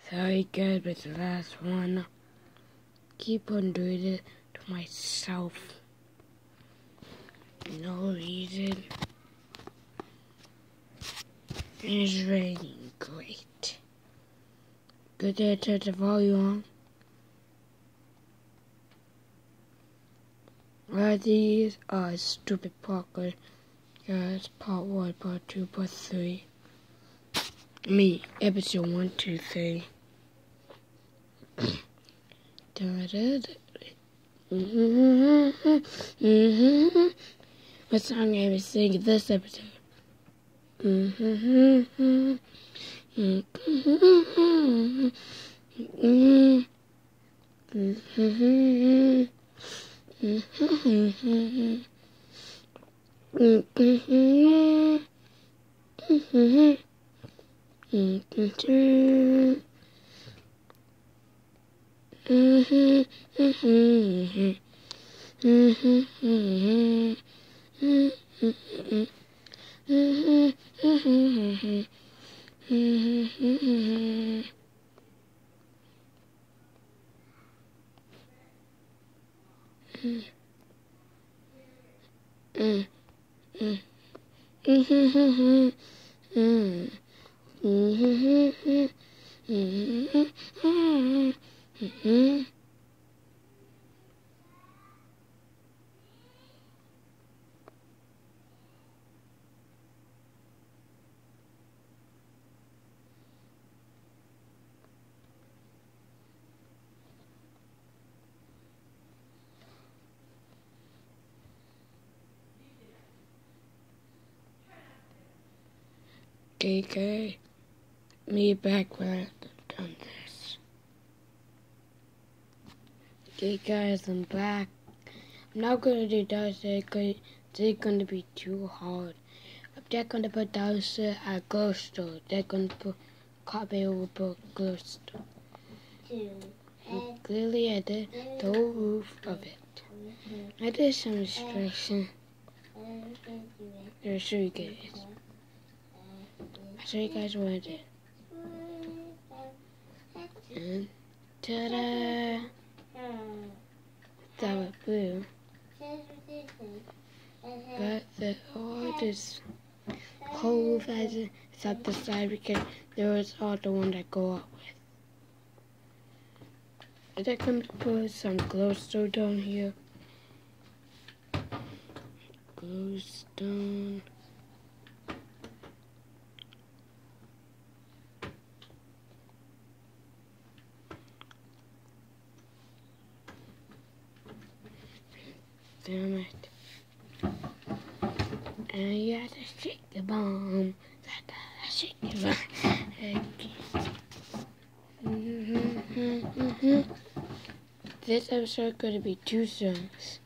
Very good with the last one. Keep on doing it to myself. No reason. It's raining great. Good to turn the volume on. These are stupid parkour. Guys, part 1, part 2, part 3. Episode 1, 2, 3. What song I was singing this episode? Okay, me back when I've done this. Okay guys, I'm back. I'm not gonna do Dowser because they're gonna be too hard. If they're gonna put Dowser at Glowstone, they're gonna put copy over Glowstone. And clearly I did the whole roof of it. I did some instruction. I'll show you guys. I'll show you guys what I did. And ta-da! That was blue. But the hardest hole as it's at the side because there was all the one that go up with. I can put some glowstone down here. Glowstone. Damn it. And you have to shake the bomb. Shake the bomb. This episode is going to be 2 songs.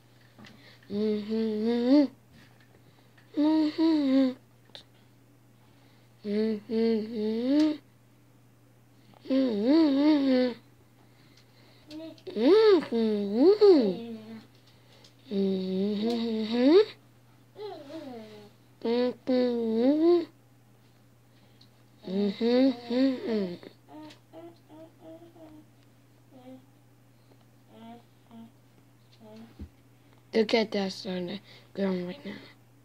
Look at that sun going right now.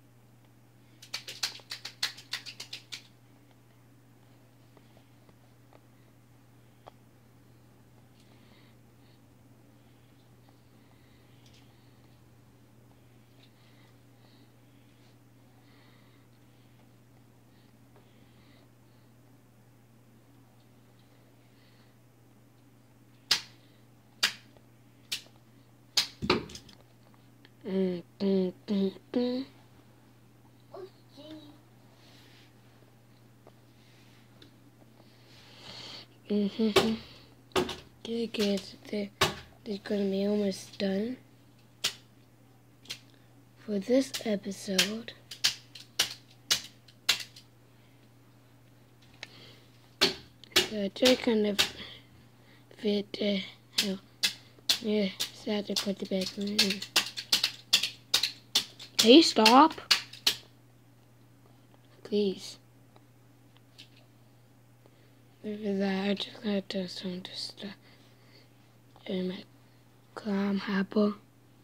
Okay guys, they're gonna be almost done for this episode. So they're gonna fit yeah, so I have to put the back in. Hey, stop! Please. With that, I just gotta do some stuff in my clam apple.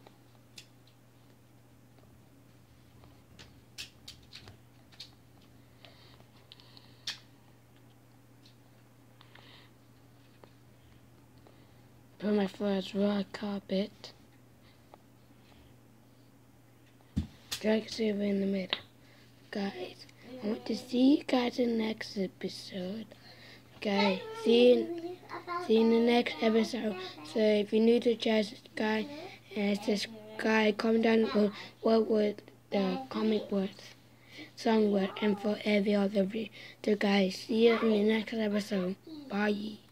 Put my first rock carpet. Drag silver in the middle. Guys, I want to see you guys in the next episode. Guys, see you in the next episode. So if you're new to the channel, subscribe, comment down below what would the comic word, song word, and for every other video. So guys, see you in the next episode. Bye.